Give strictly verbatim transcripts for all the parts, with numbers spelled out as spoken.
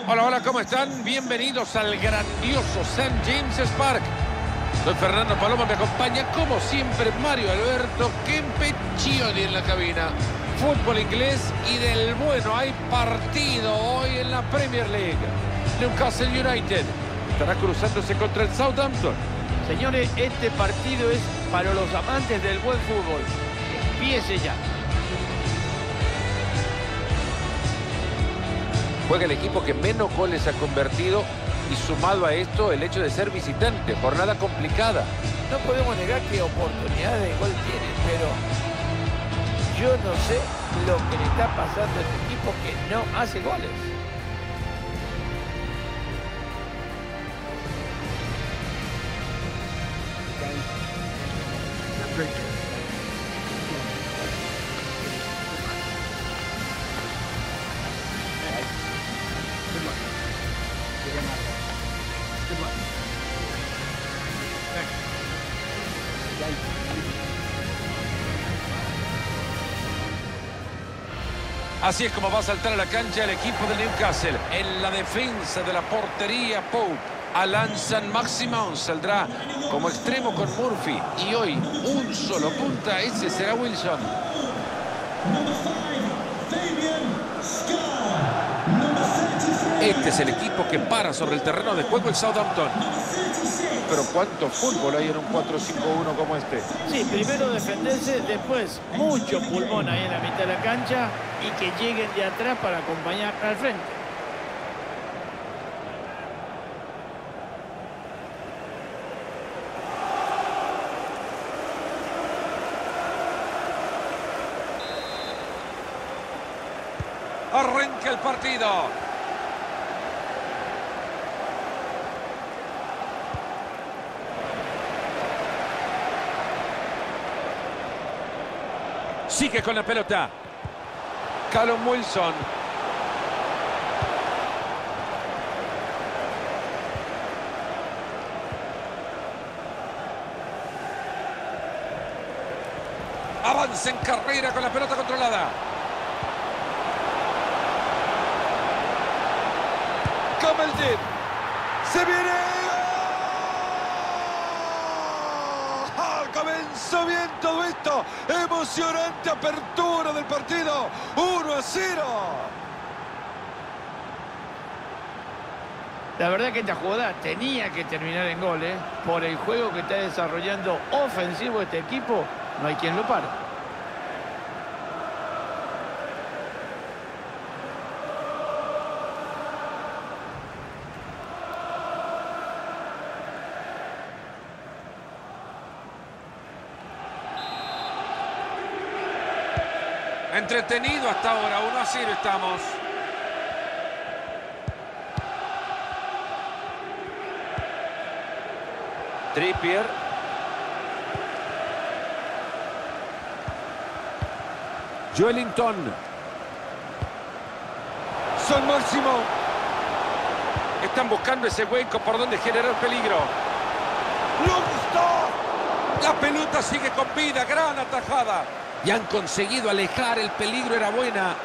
Hola, hola, ¿cómo están? Bienvenidos al grandioso Saint James's Park. Soy Fernando Paloma, me acompaña como siempre Mario Alberto Kempecchioni en la cabina. Fútbol inglés y del bueno, hay partido hoy en la Premier League. Newcastle United estará cruzándose contra el Southampton. Señores, este partido es para los amantes del buen fútbol. Empiece ya. Juega el equipo que menos goles ha convertido y sumado a esto el hecho de ser visitante. Jornada complicada. No podemos negar que oportunidades de gol tiene, pero yo no sé lo que le está pasando a este equipo que no hace goles. Así es como va a saltar a la cancha el equipo de Newcastle. En la defensa de la portería, Pope. Alan Saint-Maximin saldrá como extremo con Murphy. Y hoy, un solo punta, ese será Wilson. Este es el equipo que para sobre el terreno de juego el Southampton. Pero cuánto fútbol hay en un cuatro cinco uno como este. Sí, primero defenderse, después mucho pulmón ahí en la mitad de la cancha y que lleguen de atrás para acompañar al frente. Arranca el partido. Sigue con la pelota. Callum Wilson. Avanza en carrera con la pelota controlada. Cameldin. Se viene. Comenzó bien todo esto. Emocionante apertura del partido. uno a cero. La verdad que esta jugada tenía que terminar en gol, ¿eh? Por el juego que está desarrollando ofensivo este equipo, no hay quien lo pare. Entretenido hasta ahora, uno a cero estamos. Trippier. Joelinton. Saint-Maximin. Están buscando ese hueco por donde generar peligro. ¡Longstaff! La pelota sigue con vida, gran atajada. Y han conseguido alejar, el peligro era buena.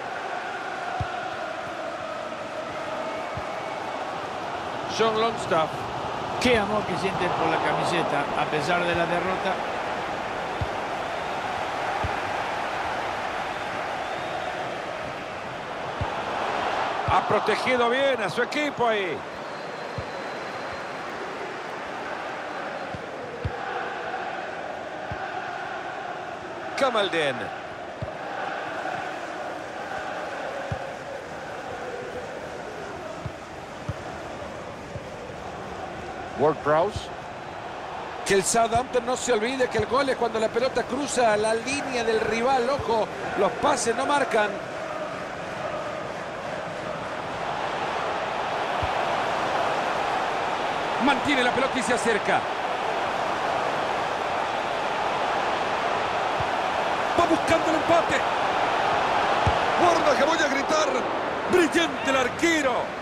John Longstaff. Qué amor que sienten por la camiseta, a pesar de la derrota. Ha protegido bien a su equipo ahí. Cameldin. Ward-Prowse. Que el Southampton no se olvide que el gol es cuando la pelota cruza la línea del rival. Ojo, los pases no marcan. Mantiene la pelota y se acerca. Va buscando el empate. Guarda que voy a gritar. Brillante el arquero.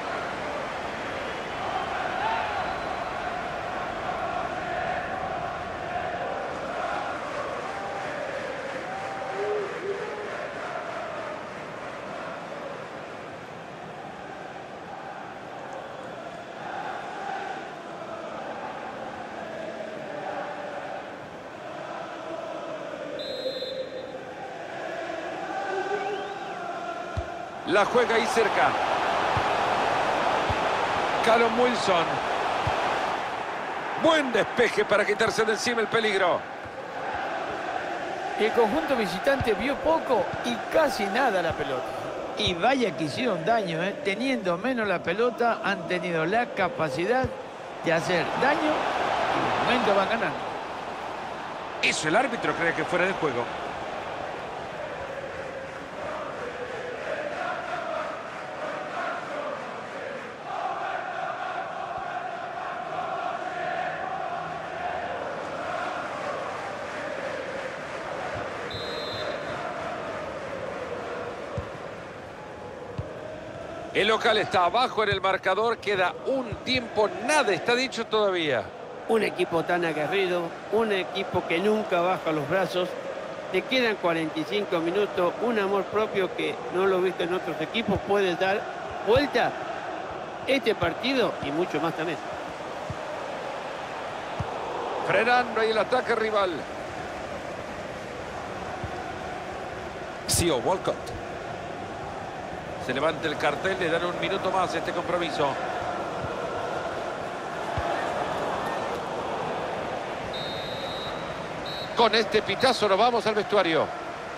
La juega ahí cerca. Callum Wilson. Buen despeje para quitarse de encima el peligro. El conjunto visitante vio poco y casi nada la pelota. Y vaya que hicieron daño, ¿eh? Teniendo menos la pelota, han tenido la capacidad de hacer daño y de momento van ganando. Eso el árbitro cree que fuera de juego. El local está abajo en el marcador, queda un tiempo, nada está dicho todavía. Un equipo tan aguerrido, un equipo que nunca baja los brazos. Te quedan cuarenta y cinco minutos, un amor propio que no lo he visto en otros equipos. Puede dar vuelta este partido y mucho más también. Frenando ahí el ataque rival. Theo Walcott. Se levanta el cartel, le dan un minuto más a este compromiso. Con este pitazo nos vamos al vestuario.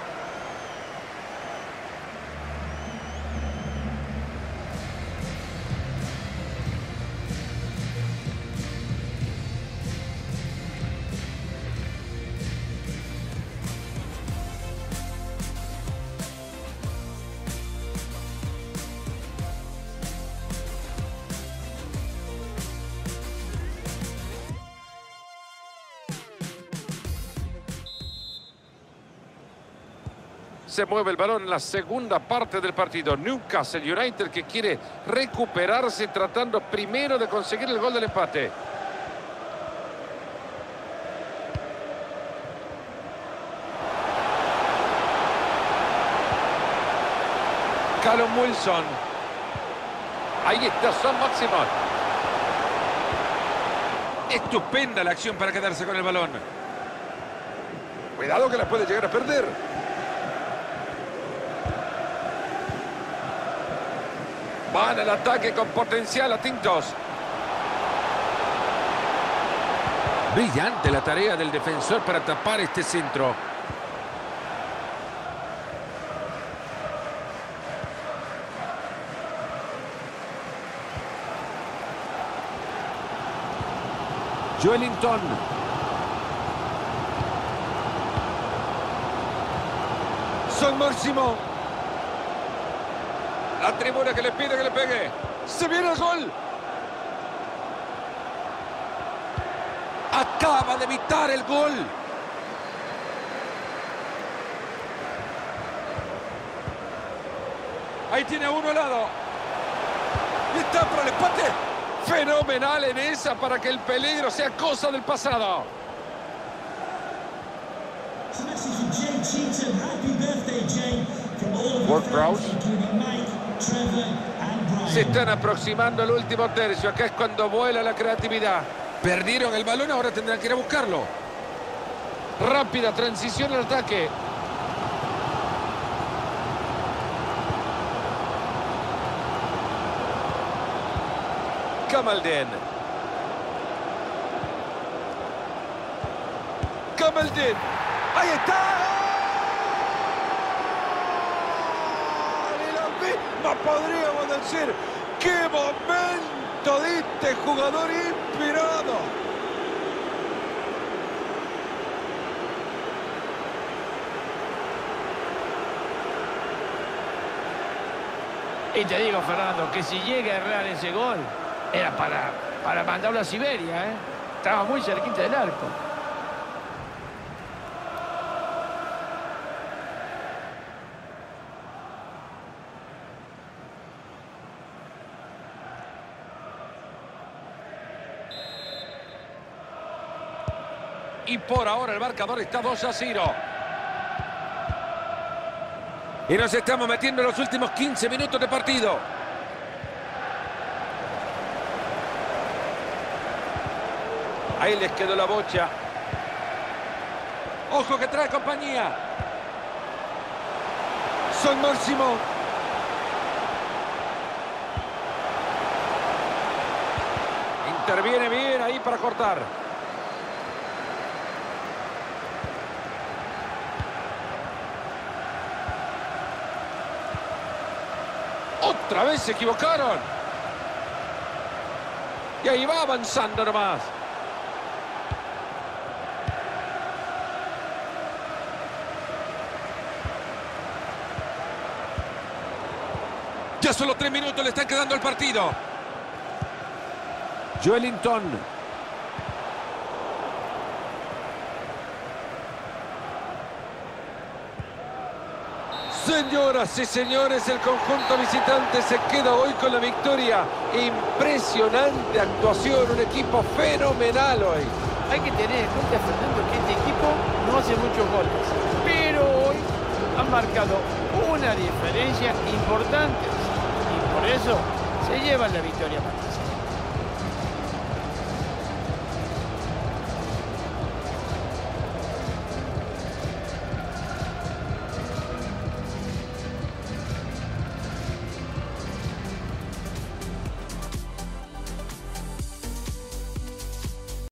Se mueve el balón en la segunda parte del partido. Newcastle United que quiere recuperarse tratando primero de conseguir el gol del empate. Callum Wilson. Ahí está Saint-Maximin. Estupenda la acción para quedarse con el balón. Cuidado que la puede llegar a perder. Van al ataque con potencial atentos. Brillante la tarea del defensor para tapar este centro. Joelinton. Saint-Maximin. La tribuna que le pide que le pegue. ¡Se viene el gol! Acaba de evitar el gol. Ahí tiene a uno al lado. Y está para el empate. Fenomenal en esa para que el peligro sea cosa del pasado. Ward-Prowse. Se están aproximando al último tercio. Acá es cuando vuela la creatividad. Perdieron el balón, ahora tendrán que ir a buscarlo. Rápida transición al ataque. Kamaldeen. Kamaldeen. ¡Ahí está! No podríamos decir qué momento de este jugador inspirado. Y te digo, Fernando, que si llega a errar ese gol, era para, para mandarlo a Siberia, ¿eh? Estaba muy cerquita del arco. Y por ahora el marcador está dos a cero. Y nos estamos metiendo en los últimos quince minutos de partido. Ahí les quedó la bocha. Ojo que trae compañía. Saint-Maximin. Interviene bien ahí para cortar. Otra vez se equivocaron. Y ahí va avanzando nomás. Ya solo tres minutos le están quedando al partido. Joelinton. Señoras y señores, el conjunto visitante se queda hoy con la victoria. Impresionante actuación, un equipo fenomenal hoy. Hay que tener en cuenta, Fernando, que este equipo no hace muchos goles, pero hoy han marcado una diferencia importante y por eso se llevan la victoria para casa.